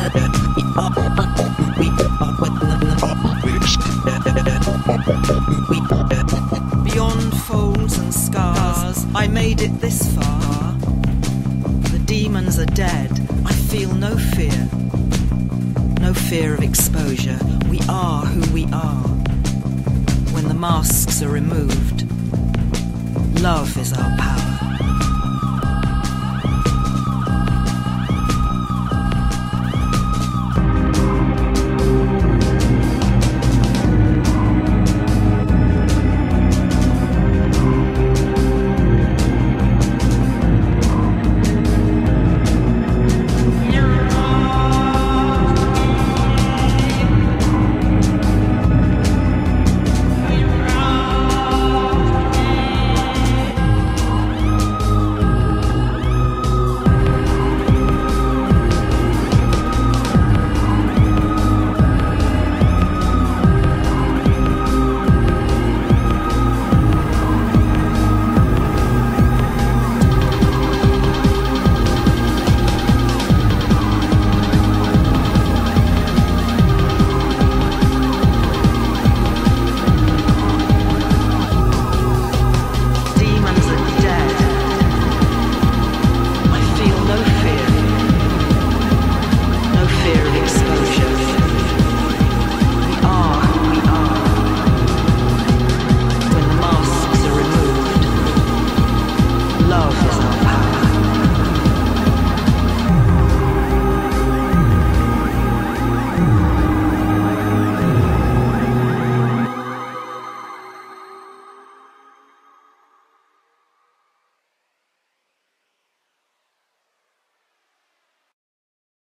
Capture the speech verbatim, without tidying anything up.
Beyond folds and scars, I made it this far. The demons are dead, I feel no fear. No fear of exposure, we are who we are. When the masks are removed, love is our power.